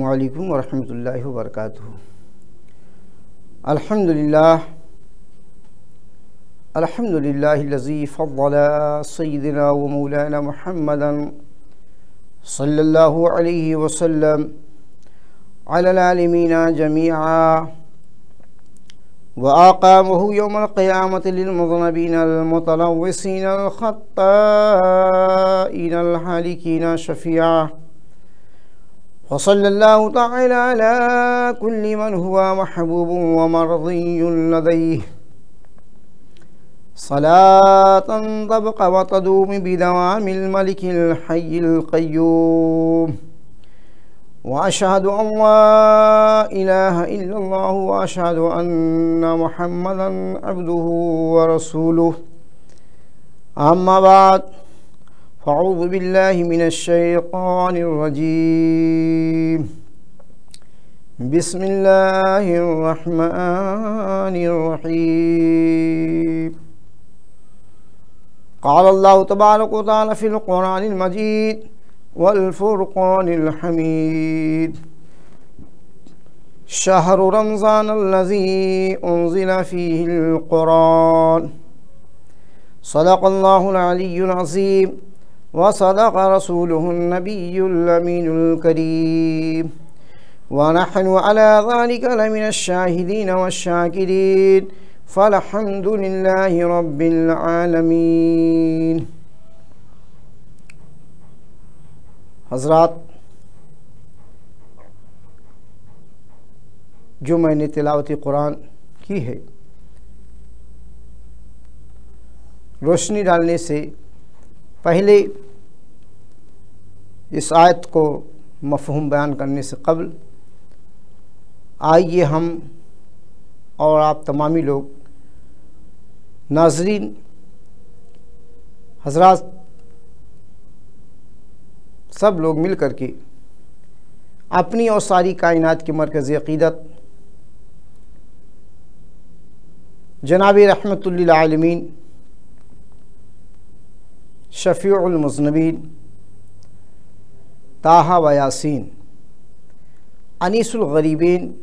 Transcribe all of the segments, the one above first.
अस्सलामु अलैकुम वरहमतुल्लाहि वबरकातुहू। अल्हम्दुलिल्लाहिल्लज़ी फ़द्दल सय्यिदना व मौलाना मुहम्मदन सल्लल्लाहु अलैहि वसल्लम अलल आलमीना जमीआ व आक़ामहु यौमल क़ियामति लिल मुज़नबीनल मुतलव्विसीनल ख़त्ताईनल हालिकीना शफ़ीआ व सल्लल्लाहु तआला अला कुल्लि मन हुवा महबूबुन व मर्ज़ियुन लदैहि सलातन तबक़ा व तदूमु बिदवामिल मलिकिल हय्यिल क़य्यूम व अशहदु अन ला इलाहा इल्लल्लाहु व अशहदु अन्ना मुहम्मदन अब्दुहु व रसूलुहु। अम्मा बाद फ़अऊज़ु बिल्लाहि मिनश शैतानिर रजीम। बिस्मिल्लाहिर रहमानिर रहीम। क़ाल अल्लाहु तबारक व तआला फ़िल क़ुरआनिल मजीद वल फ़ुरक़ानिल हमीद। शहरु रमज़ानल्लज़ी उन्ज़िला फ़ीहिल क़ुरआन। सदक़ल्लाहुल अलिय्युल अज़ीम व सदक़ रसूलुहुन नबियुल अमीनुल करीम व नहनु अला ज़ालिका लमिनश शाहिदीन वश्शाकिरीन फ़ल्हम्दुलिल्लाहि रब्बिल आलमीन। हज़रात, जो मैंने तिलावत कुरान की है, रोशनी डालने से पहले इस आयत को मफ़हूम बयान करने से क़ब्ल आइए हम और आप तमामी लोग नाज़रीन हज़रात सब लोग मिल कर के अपनी और सारी कायनात की मरकज़ी अक़ीदत जनाब रहमतुल लिल आलमीन शफ़ीउल मुज़नबीन ताहा व यासीन अनीसुल गरीबीन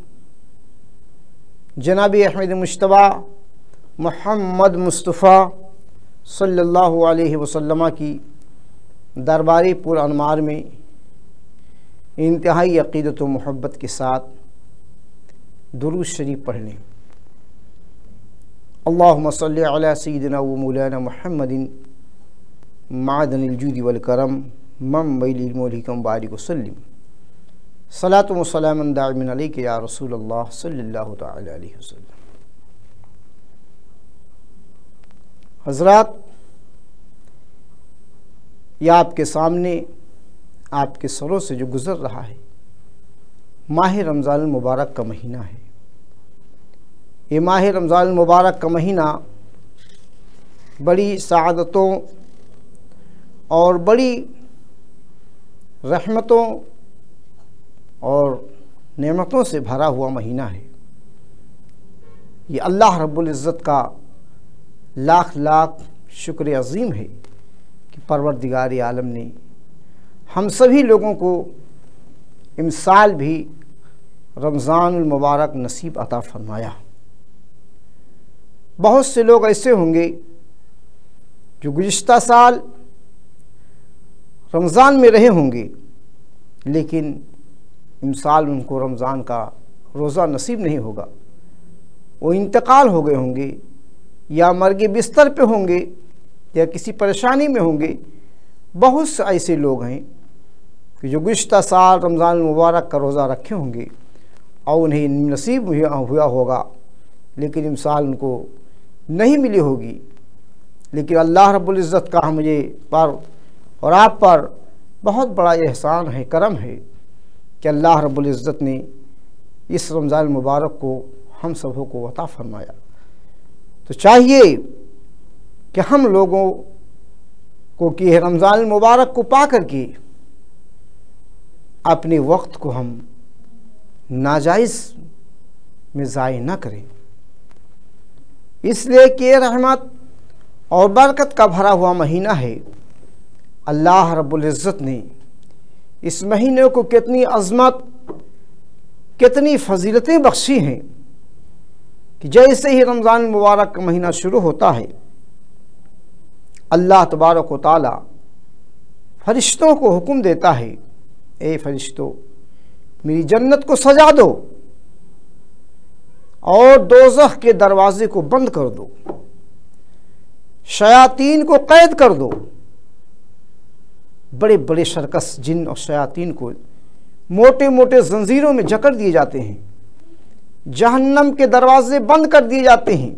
जनाब अहमद मुश्तबा मुहम्मद मुस्तफ़ा सल्लल्लाहु अलैहि वसल्लम की दरबारी पुर अनमार में इंतहाई अक़ीदत व मोहब्बत के साथ दुरूद शरीफ पढ़ लें। अल्लाहुम्मा सल्लि अला सय्यिदिना व मौलाना मुहम्मदिन मादनिल जूदि वल करम मंबइल मौलिकम बारिक वसल्लिम सलातु व सलामुन दाइमिन अलैका या रसूलल्लाह सल्लल्लाहु तआला अलैहि वसल्लम। हज़रात, यह आपके सामने आपके सरों से जो गुज़र रहा है माह रमज़ान मुबारक का महीना है। ये माह रमज़ान मुबारक का महीना बड़ी सआदतों और बड़ी रहमतों और नेमतों से भरा हुआ महीना है। ये अल्लाह रब्बुल इज़्ज़त का लाख लाख शुक्र अज़ीम है कि परवरदिगार आलम ने हम सभी लोगों को इमसाल भी रमज़ानुल मुबारक नसीब अता फरमाया। बहुत से लोग ऐसे होंगे जो गुज़िश्ता साल रमज़ान में रहे होंगे लेकिन इमसाल उनको रमज़ान का रोज़ा नसीब नहीं होगा, वो इंतकाल हो गए होंगे या मर्गे बिस्तर पे होंगे या किसी परेशानी में होंगे। बहुत से ऐसे लोग हैं कि जो गुज़िश्ता साल रमज़ान मुबारक का रोज़ा रखे होंगे और उन्हें नसीब हुआ होगा लेकिन इमसाल उनको नहीं मिली होगी। लेकिन अल्लाह रब्बुल इज़्ज़त का मुझे पर और आप पर बहुत बड़ा एहसान है, करम है कि अल्लाह रब्बुल इज़्ज़त ने इस रमज़ान मुबारक को हम सबों को अता फरमाया। तो चाहिए कि हम लोगों को कि रमज़ान मुबारक को पा कर के अपने वक्त को हम नाजायज़ में ज़ाय न करें, इसलिए कि रहमत और बरकत का भरा हुआ महीना है। अल्लाह रब्बुल इज़्ज़त ने इस महीने को कितनी अज़मत, कितनी फजीलतें बख्शी हैं कि जैसे ही रमज़ान मुबारक का महीना शुरू होता है, अल्लाह तबारक व तआला फरिश्तों को हुक्म देता है, ए फरिश्तों, मेरी जन्नत को सजा दो और दोज़ख के दरवाजे को बंद कर दो, शयातीन को कैद कर दो। बड़े बड़े शर्कस जिन और शयातीन को मोटे मोटे जंजीरों में जकड़ दिए जाते हैं, जहन्नम के दरवाजे बंद कर दिए जाते हैं,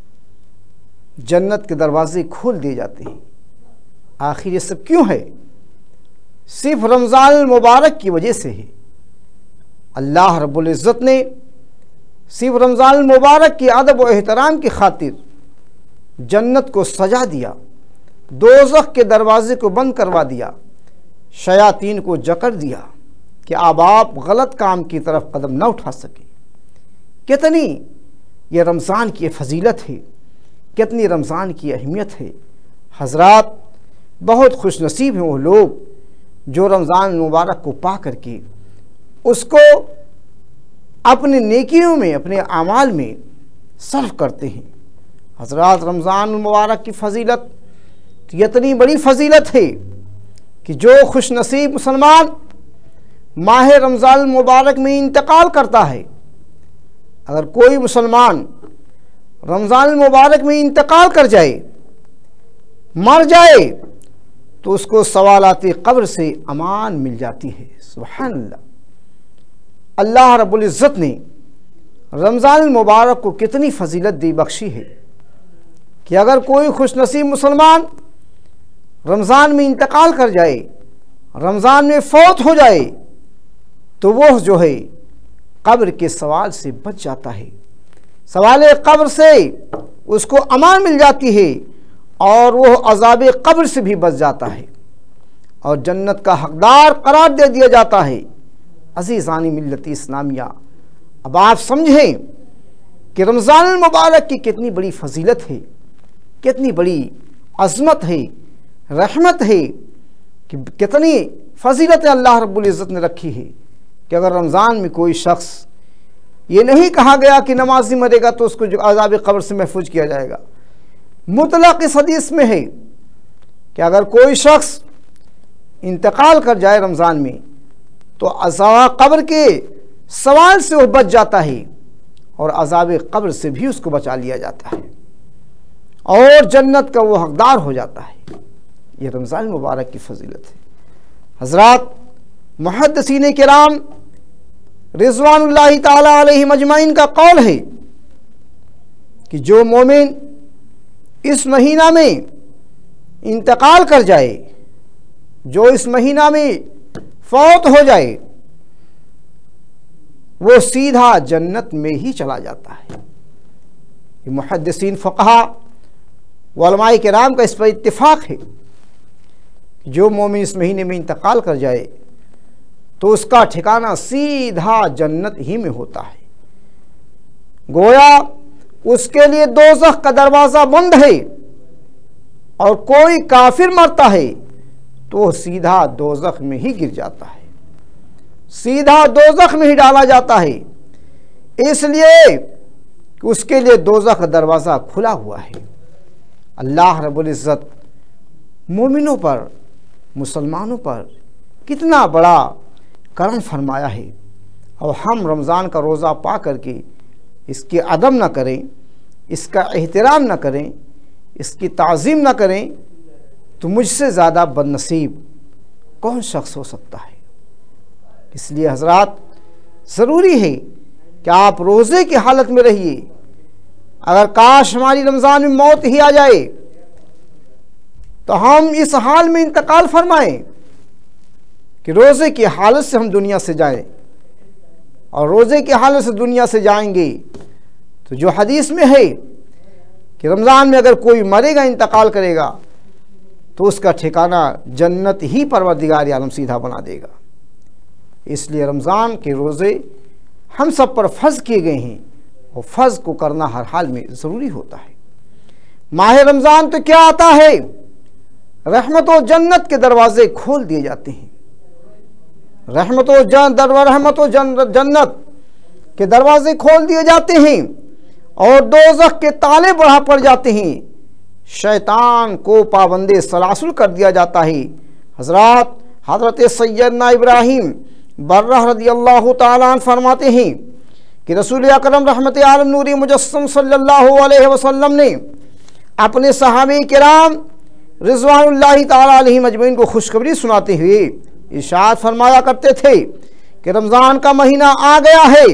जन्नत के दरवाजे खोल दिए जाते हैं। आखिर ये सब क्यों है? सिर्फ रमज़ान मुबारक की वजह से है। अल्लाह रब्बुल इज़्ज़त ने सिर्फ रमज़ान मुबारक की अदब व एहतराम की खातिर जन्नत को सजा दिया, दोज़ख के दरवाजे को बंद करवा दिया, शयातीन को जकड़ दिया कि अब आप गलत काम की तरफ कदम न उठा सके। कितनी ये रमज़ान की फजीलत है, कितनी रमज़ान की अहमियत है। हज़रात, बहुत खुश नसीब हैं वो लोग जो रमज़ान मुबारक को पा करके उसको अपने नेकियों में, अपने आमाल में सर्फ करते हैं। हज़रात, रमज़ान मुबारक की फ़जीलत इतनी बड़ी फ़जीलत है कि जो खुश नसीब मुसलमान माह रमज़ान मुबारक में इंतकाल करता है, अगर कोई मुसलमान रमज़ान मुबारक में इंतकाल कर जाए, मर जाए, तो उसको सवालात कब्र से अमान मिल जाती है। सुभान अल्लाह। अल्लाह रब्बुल इज़्ज़त ने रमज़ान मुबारक को कितनी फजीलत दी बख्शी है कि अगर कोई खुश नसीब मुसलमान रमज़ान में इंतकाल कर जाए, रमज़ान में फौत हो जाए, तो वह जो है कब्र के सवाल से बच जाता है, सवाल कब्र से उसको अमान मिल जाती है और वह अज़ाब कब्र से भी बच जाता है और जन्नत का हकदार करार दे दिया जाता है। अज़ीज़ानी मिल्लत इस्लामिया, अब आप समझें कि रमज़ान मुबारक की कितनी बड़ी फजीलत है, कितनी बड़ी अज़मत है, रहमत है, कि कितनी फजीलतें अल्लाह रब्बुल इज़्ज़त ने रखी है कि अगर रमज़ान में कोई शख्स, ये नहीं कहा गया कि नमाजी मरेगा तो उसको जो अज़ाब कब्र से महफूज किया जाएगा, मुतलक इस हदीस में है कि अगर कोई शख्स इंतकाल कर जाए रमज़ान में तो अज़ाब कब्र के सवाल से वह बच जाता है और अज़ाब कब्र से भी उसको बचा लिया जाता है और जन्नत का वो हकदार हो जाता है। ये रमज़ान मुबारक की फजीलत है। हज़रात, मुहद्दिसीन किराम रिज़वानुल्लाहि ताला अलैहिम अजमाइन का कौल है कि जो मोमिन इस महीना में इंतकाल कर जाए, जो इस महीना में फौत हो जाए, वो सीधा जन्नत में ही चला जाता है। ये मुहद्दिसीन फ़क़हा व उलमाए किराम का इस पर इत्तिफ़ाक़ है कि जो मोमिन इस महीने में इंतकाल कर जाए तो उसका ठिकाना सीधा जन्नत ही में होता है। गोया उसके लिए दोज़ख का दरवाज़ा बंद है और कोई काफिर मरता है तो सीधा दोज़ख में ही गिर जाता है, सीधा दोज़ख में ही डाला जाता है, इसलिए कि उसके लिए दोज़ख का दरवाज़ा खुला हुआ है। अल्लाह रब्बुल इज़्ज़त मोमिनों पर, मुसलमानों पर कितना बड़ा करम फरमाया है और हम रमज़ान का रोज़ा पा करके इसकी अदब न करें, इसका एहतराम न करें, इसकी ताज़ीम न करें, तो मुझसे ज़्यादा बदनसीब कौन शख्स हो सकता है। इसलिए हज़रात, ज़रूरी है कि आप रोज़े की हालत में रहिए। अगर काश हमारी रमज़ान में मौत ही आ जाए तो हम इस हाल में इंतकाल फरमाएं कि रोज़े की हालत से हम दुनिया से जाएं, और रोज़े की हालत से दुनिया से जाएंगे तो जो हदीस में है कि रमज़ान में अगर कोई मरेगा, इंतकाल करेगा, तो उसका ठिकाना जन्नत ही परवरदिगार आलम सीधा बना देगा। इसलिए रमज़ान के रोज़े हम सब पर फ़र्ज़ किए गए हैं और फ़र्ज़ को करना हर हाल में ज़रूरी होता है। माह रमज़ान तो क्या आता है, रहमत व जन्नत के दरवाज़े खोल दिए जाते हैं। रहमत व जन्नत के दरवाजे खोल दिए जाते हैं और दोज़ख के ताले बढ़ा पड़ जाते हैं। शैतान को पाबंदे सलासुल कर दिया जाता है। हज़रत सैयदना इब्राहीम बर्रह रज़ियल्लाहु ताला अन्हु फरमाते हैं कि रसूल अकरम रहमत आलम नूरी मुजस्सम सल्लल्लाहु अलैहि वसल्लम ने अपने सहाबे किराम रिज़वानुल्लाहि ताला अलैहिम अजमईन को खुशखबरी सुनाते हुए इरशाद फरमाया करते थे कि रमज़ान का महीना आ गया है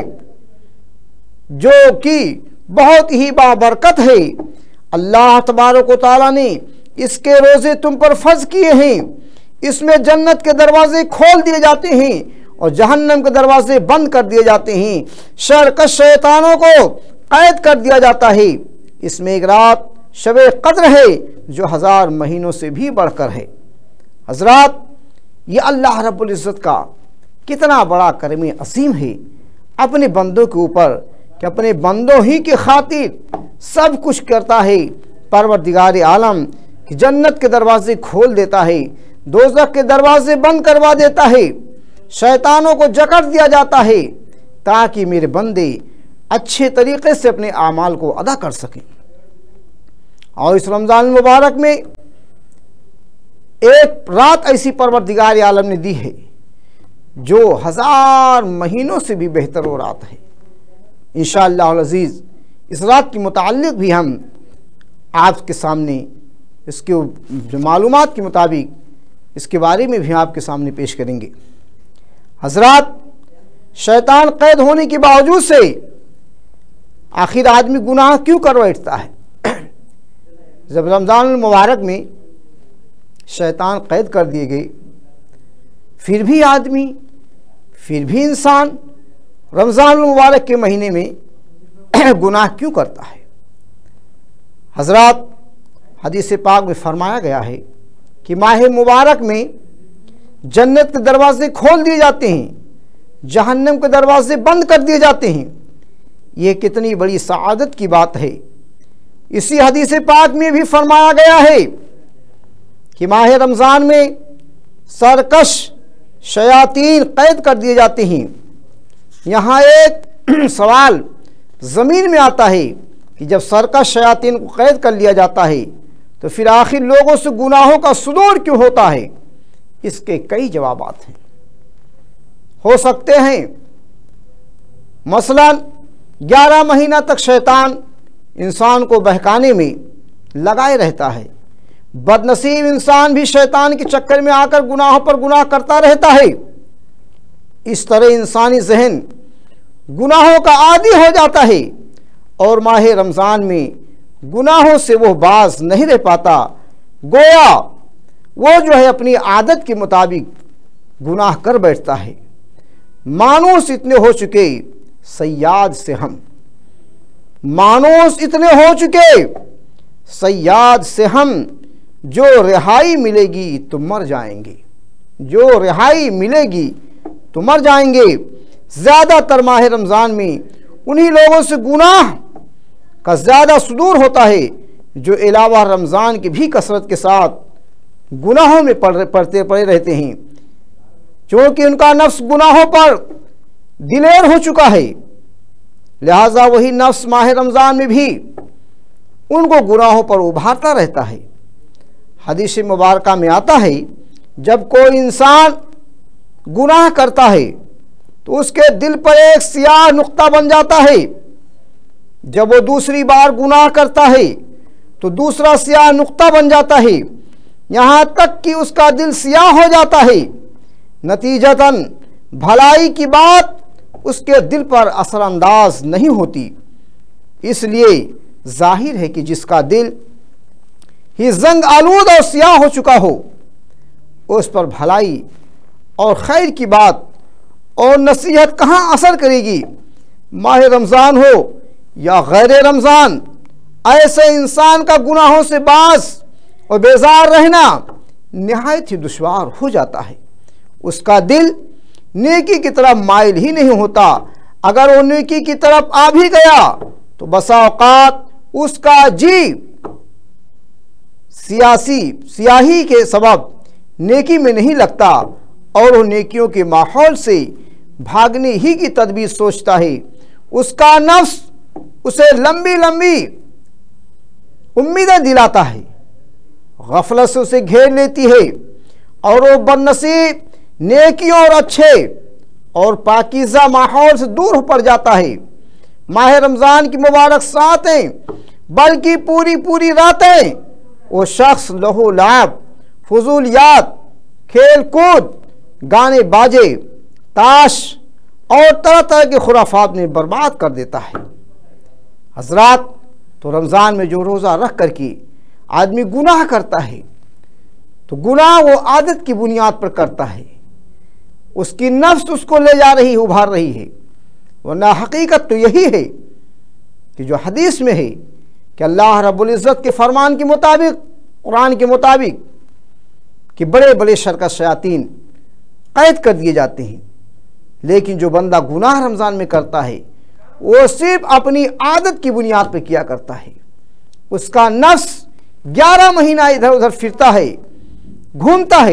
जो कि बहुत ही बाबरकत है। अल्लाह तबारक व तआला ने इसके रोज़े तुम पर फ़र्ज़ किए हैं। इसमें जन्नत के दरवाजे खोल दिए जाते हैं और जहन्नम के दरवाजे बंद कर दिए जाते हैं। शरकश शैतानों को कैद कर दिया जाता है। इसमें एक रात शबे कद्र है जो 1000 महीनों से भी बढ़कर है। हज़रात, ये अल्लाह रब्बुल इज़्ज़त का कितना बड़ा करम असीम है अपने बंदों के ऊपर कि अपने बंदों ही की खातिर सब कुछ करता है। परवरदिगार आलम कि जन्नत के दरवाजे खोल देता है, दोज़ख के दरवाजे बंद करवा देता है, शैतानों को जकड़ दिया जाता है ताकि मेरे बंदे अच्छे तरीक़े से अपने आमाल को अदा कर सकें। और इस रमज़ान मुबारक में एक रात ऐसी परवरदिगार आलम ने दी है जो 1000 महीनों से भी बेहतर वो रात है। इंशाअल्लाह अज़ीज़ इस रात के मुताल्लिक़ भी हम आपके सामने इसके जो मालूमात के मुताबिक इसके बारे में भी आपके सामने पेश करेंगे। हज़रात, शैतान कैद होने के बावजूद से आखिर आदमी गुनाह क्यों कर बैठता है? जब रमज़ान मुबारक में शैतान कैद कर दिए गए फिर भी आदमी, फिर भी इंसान रमज़ान मुबारक के महीने में गुनाह क्यों करता है? हज़रात, हदीस पाक में फरमाया गया है कि माह मुबारक में जन्नत के दरवाजे खोल दिए जाते हैं, जहन्नम के दरवाजे बंद कर दिए जाते हैं। ये कितनी बड़ी सआदत की बात है। इसी हदीस पाक में भी फरमाया गया है कि माह रमज़ान में सरकश शयातीन कैद कर दिए जाते हैं। यहाँ एक सवाल ज़मीन में आता है कि जब सरकश शयातीन को कैद कर लिया जाता है तो फिर आखिर लोगों से गुनाहों का सुदूर क्यों होता है? इसके कई जवाबात हैं, हो सकते हैं। मसलन 11 महीना तक शैतान इंसान को बहकाने में लगाए रहता है। बदनसीब इंसान भी शैतान के चक्कर में आकर गुनाहों पर गुनाह करता रहता है। इस तरह इंसानी जहन गुनाहों का आदी हो जाता है और माह रमज़ान में गुनाहों से वो बाज नहीं रह पाता। गोया वो जो है अपनी आदत के मुताबिक गुनाह कर बैठता है। मानूस इतने हो चुके सयाद से हम, मानूस इतने हो चुके सयाद से हम, जो रिहाई मिलेगी तो मर जाएंगे, जो रिहाई मिलेगी तो मर जाएंगे। ज़्यादातर माह रमज़ान में उन्हीं लोगों से गुनाह का ज़्यादा सुदूर होता है जो अलावा रमज़ान की भी कसरत के साथ गुनाहों में पड़े रहते हैं, क्योंकि उनका नफ्स गुनाहों पर दिलेर हो चुका है। लिहाजा वही नफ्स माह रमज़ान में भी उनको गुनाहों पर उभारता रहता है। हदीस मुबारका में आता है जब कोई इंसान गुनाह करता है तो उसके दिल पर एक सियाह नुक्ता बन जाता है। जब वो दूसरी बार गुनाह करता है तो दूसरा सियाह नुक्ता बन जाता है, यहाँ तक कि उसका दिल सियाह हो जाता है। नतीजतन भलाई की बात उसके दिल पर असरअंदाज नहीं होती। इसलिए जाहिर है कि जिसका दिल ही जंग आलूद और सियाह हो चुका हो उस पर भलाई और खैर की बात और नसीहत कहाँ असर करेगी? माह रमज़ान हो या गैर रमज़ान, ऐसे इंसान का गुनाहों से बाज और बेजार रहना निहायत ही दुश्वार हो जाता है। उसका दिल नेकी की तरफ माइल ही नहीं होता। अगर वो नेकी की तरफ आ भी गया तो बसा औकात उसका जी सियाही के सबब नेकी में नहीं लगता और वो नेकियों के माहौल से भागने ही की तदबीर सोचता है। उसका नफ्स उसे लंबी लंबी उम्मीदें दिलाता है, गफलत से उसे घेर लेती है और वो बदनसीब नेकियों और अच्छे और पाकीज़ा माहौल से दूर पड़ जाता है। माह रमज़ान की मुबारक सातें बल्कि पूरी पूरी रातें वो शख्स लहू लाभ, फजूलियात, खेल कूद, गाने बाजे, ताश और तरह तरह के खुराफात में बर्बाद कर देता है। हजरात, तो रमज़ान में जो रोज़ा रख कर के आदमी गुनाह करता है तो गुनाह वो आदत की बुनियाद पर करता है, उसकी नफ्स उसको ले जा रही है, उभार रही है। वरना हकीकत तो यही है कि जो हदीस में है कि अल्लाह रब्बुल इज़्ज़त के फरमान के मुताबिक, कुरान के मुताबिक, कि बड़े बड़े शरकत शयातीन कैद कर दिए जाते हैं। लेकिन जो बंदा गुनाह रमज़ान में करता है वो सिर्फ अपनी आदत की बुनियाद पर किया करता है। उसका नफ्स 11 महीना इधर उधर फिरता है, घूमता है,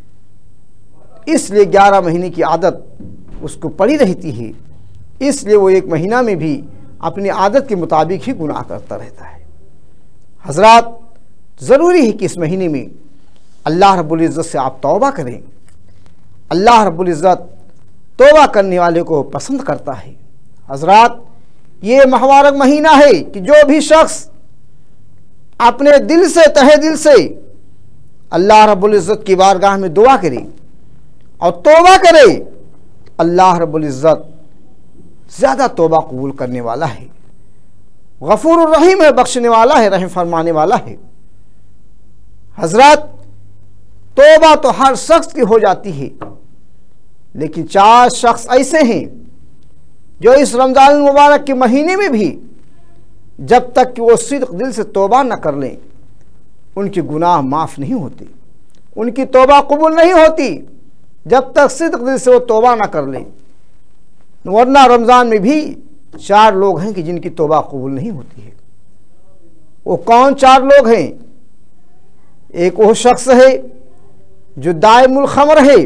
इसलिए 11 महीने की आदत उसको पड़ी रहती है, इसलिए वो 1 महीना में भी अपनी आदत के मुताबिक ही गुनाह करता रहता है। हजरात, ज़रूरी है कि इस महीने में अल्लाह रब्बुल इज़्ज़त से आप तौबा करें। अल्लाह रब्बुल इज़्ज़त तौबा करने वाले को पसंद करता है। हजरात, ये मुबारक महीना है कि जो भी शख्स अपने दिल से, तहे दिल से अल्लाह रब्बुल इज़्ज़त की बारगाह में दुआ करे और तौबा करे, अल्लाह रब्बुल इज़्ज़त ज़्यादा तौबा कबूल करने वाला है, गफूर रहीम है, बख्शने वाला है, रहम फरमाने वाला है। हजरत, तौबा तो हर शख्स की हो जाती है, लेकिन 4 शख्स ऐसे हैं जो इस रमज़ान मुबारक के महीने में भी जब तक कि वो सिद्क़ दिल से तौबा न कर लें उनके गुनाह माफ़ नहीं होते, उनकी तौबा कबूल नहीं होती जब तक सिद्क़ दिल से वो तौबा न कर लें। वरना रमज़ान में भी 4 लोग हैं कि जिनकी तौबा कबूल नहीं होती है। वो कौन 4 लोग हैं? एक वो शख्स है जो दाइमुल खमर है,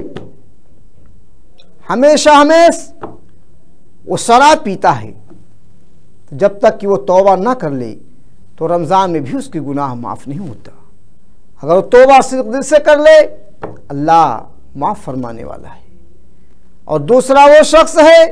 हमेशा वो शराब पीता है, तो जब तक कि वो तौबा ना कर ले तो रमज़ान में भी उसकी गुनाह माफ़ नहीं होता। अगर वो तौबा सिर्फ दिल से कर ले, अल्लाह माफ़ फरमाने वाला है। और दूसरा वो शख्स है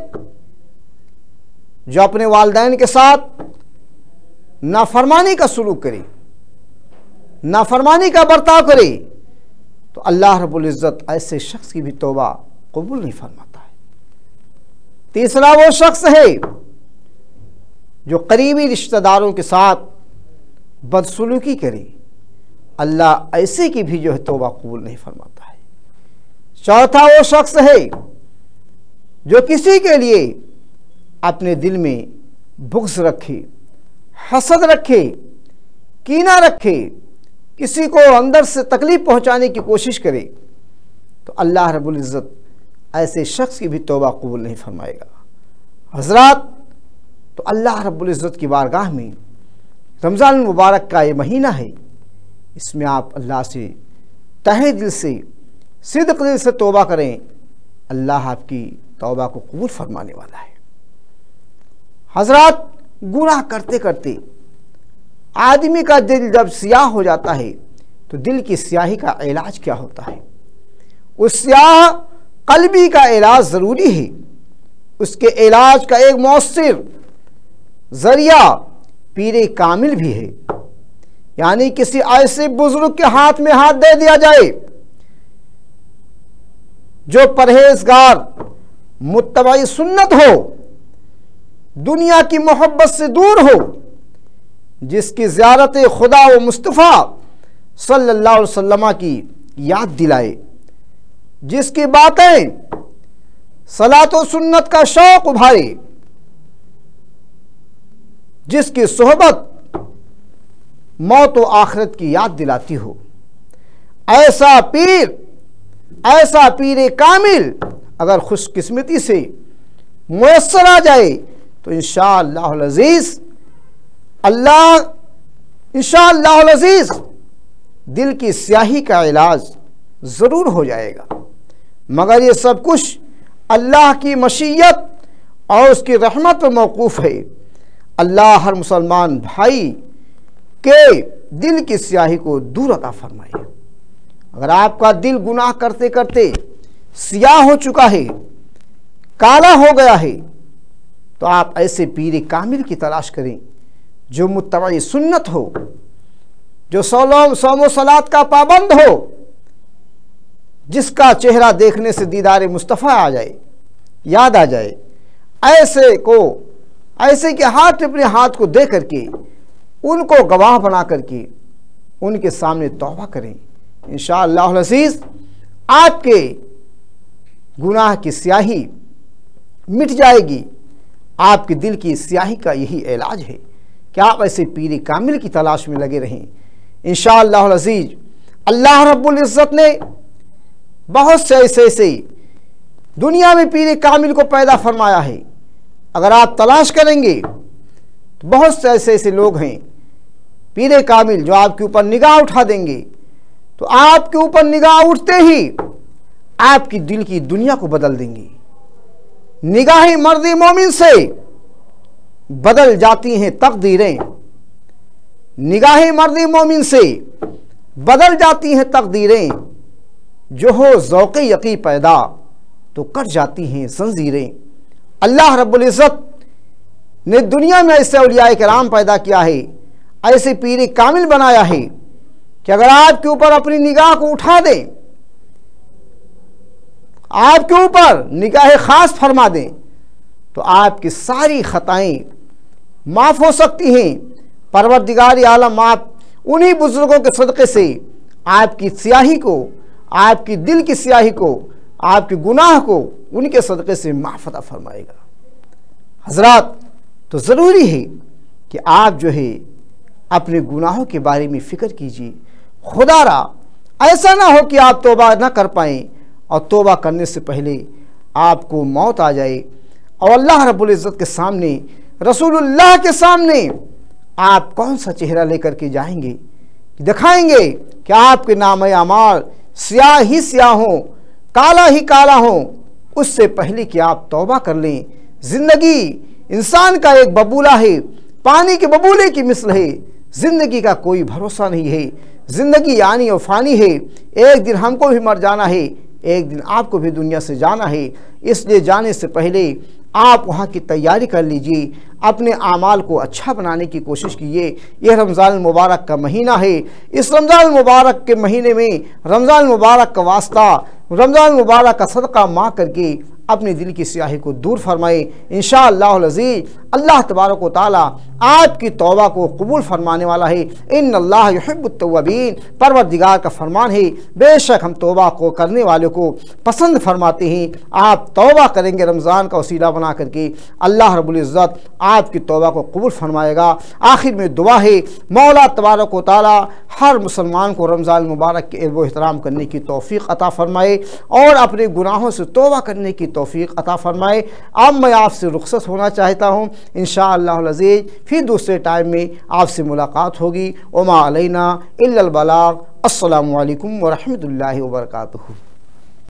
जो अपने वालिदैन के साथ नाफरमानी का सलूक करे, नाफरमानी का बर्ताव करे, तो अल्लाह रब्बुल इज़्ज़त ऐसे शख्स की भी तौबा कबूल नहीं फरमाता है। तीसरा वो शख्स है जो करीबी रिश्तेदारों के साथ बदसलूकी करे, अल्लाह ऐसे की भी जो है तौबा कबूल नहीं फरमाता है। चौथा वो शख्स है जो किसी के लिए अपने दिल में बुग़्ज़ रखे, हसद रखे, कीना रखे, किसी को अंदर से तकलीफ़ पहुंचाने की कोशिश करे, तो अल्लाह रब्बुल इज़्ज़त ऐसे शख्स की भी तौबा कबूल नहीं फरमाएगा। हज़रात, तो अल्लाह रब्बुल इज़्ज़त की बारगाह में रमज़ान मुबारक का ये महीना है, इसमें आप अल्लाह से तहे दिल से, सिद्क़ दिल से तौबा करें, अल्लाह आपकी तौबा को कबूल फरमाने वाला है। हज़रात, गुनाह करते करते आदमी का दिल जब स्याह हो जाता है तो दिल की स्याही का इलाज क्या होता है? उस स्याह कल्बी का इलाज ज़रूरी है। उसके इलाज का एक मौसर ज़रिया पीरे कामिल भी है, यानी किसी ऐसे बुजुर्ग के हाथ में हाथ दे दिया जाए जो परहेजगार, मुत्तबाई सुन्नत हो, दुनिया की मोहब्बत से दूर हो, जिसकी ज़ियारत खुदा व मुस्तफ़ा सल्लल्लाहु अलैहि वसल्लम की याद दिलाए, जिसकी बातें सलात व सुन्नत का शौक़ उभारे, जिसकी सोहबत मौत व आखिरत की याद दिलाती हो। ऐसा पीर कामिल अगर खुशकिस्मती से मुयस्सर आ जाए तो इंशाअल्लाहुल अज़ीज़ इंशाअल्लाहुल अज़ीज़ दिल की स्याही का इलाज ज़रूर हो जाएगा। मगर ये सब कुछ अल्लाह की मशीयत और उसकी रहमत पर मौकूफ़ है। अल्लाह हर मुसलमान भाई के दिल की स्याही को दूर अता फरमाए। अगर आपका दिल गुनाह करते करते स्याह हो चुका है, काला हो गया है, तो आप ऐसे पीर कामिल की तलाश करें जो मुत्तबई सुन्नत हो, जो सौम सलात का पाबंद हो, जिसका चेहरा देखने से दीदार मुस्तफ़ा आ जाए, याद आ जाए। ऐसे के हाथ में अपने हाथ को दे करके उनको गवाह बना करके उनके सामने तौबा करें। इंशाअल्लाह अज़ीज़ आपके गुनाह की स्याही मिट जाएगी। आपके दिल की स्याही का यही इलाज है कि आप ऐसे पीर कामिल की तलाश में लगे रहें। इंशाअल्लाह अज़ीज़ अल्लाह रब्बुल इज़्ज़त ने बहुत से ऐसे दुनिया में पीर कामिल को पैदा फरमाया है। अगर आप तलाश करेंगे तो बहुत से ऐसे लोग हैं पीर कामिल जो आपके ऊपर निगाह उठा देंगे, तो आपके ऊपर निगाह उठते ही आपकी दिल की दुनिया को बदल देंगे। निगाह मर्द मोमिन से बदल जाती हैं तकदीरें, निगाह मर्द मोमिन से बदल जाती हैं तकदीरें, जो हो ज़ौक़ यक़ी पैदा तो कट जाती हैं ज़ंजीरें। अल्लाह रब्बुल इज़्ज़त ने दुनिया में ऐसे औलियाए किराम पैदा किया है, ऐसे पीर कामिल बनाया है कि अगर आपके ऊपर अपनी निगाह को उठा दें, आपके ऊपर निगाह ख़ास फरमा दें, तो आपकी सारी ख़ताएँ माफ़ हो सकती हैं। परवरदिगार आलम आप उन्हीं बुज़ुर्गों के सदक़े से आपकी स्याही को, आपकी दिल की स्याही को, आपके गुनाह को उनके सदक़े से माफ़ अता फरमाएगा। हज़रात, तो ज़रूरी है कि आप जो है अपने गुनाहों के बारे में फ़िक्र कीजिए। खुदारा ऐसा ना हो कि आप तौबा ना कर पाएँ और तौबा करने से पहले आपको मौत आ जाए और अल्लाह रब्बुल इज़्ज़त के सामने, रसूलुल्लाह के सामने आप कौन सा चेहरा लेकर के जाएंगे, दिखाएंगे कि आपके नाम अमाल स्याह ही स्याह हो, काला ही काला हो। उससे पहले कि आप तौबा कर लें। ज़िंदगी इंसान का एक बबूला है, पानी के बबूले की मिसल है। ज़िंदगी का कोई भरोसा नहीं है। ज़िंदगी यानी और फ़ानी है। एक दिन हमको भी मर जाना है, एक दिन आपको भी दुनिया से जाना है। इसलिए जाने से पहले आप वहाँ की तैयारी कर लीजिए, अपने आमाल को अच्छा बनाने की कोशिश कीजिए। यह रमज़ान मुबारक का महीना है। इस रमज़ान मुबारक के महीने में रमज़ान मुबारक का वास्ता, रमज़ान मुबारक का सदका माँ करके अपने दिल की स्याही को दूर फरमाए। इंशाअल्लाह अज़ीज़ अल्लाह तबारक व तआला आपकी तौबा को कबूल फरमाने वाला है। इन्नल्लाह युहिब्बुत तव्वाबीन, परवरदिगार का फरमान है, बेशक हम तौबा को करने वाले को पसंद फरमाते हैं। आप तौबा करेंगे रमज़ान का वसीला बना करके, अल्लाह रब्बुल इज़्ज़त आपकी तौबा को कबूल फरमाएगा। आखिर में दुआ है, मौला तबारक व तआला हर मुसलमान को रमज़ान मुबारक के इज़्ज़त व एहतराम करने की तौफ़ीक़ अता फ़रमाए और अपने गुनाहों से तौबा करने की तौफ़ीक़ अता फ़रमाए। अब मैं आपसे रुख़सत होना चाहता हूँ। इंशाअल्लाह अज़ीज़ फिर दूसरे टाइम में आपसे मुलाकात होगी। वमा अलैना इल्लल बलाग। अस्सलामु अलैकुम व रहमतुल्लाहि व बरकातुहू।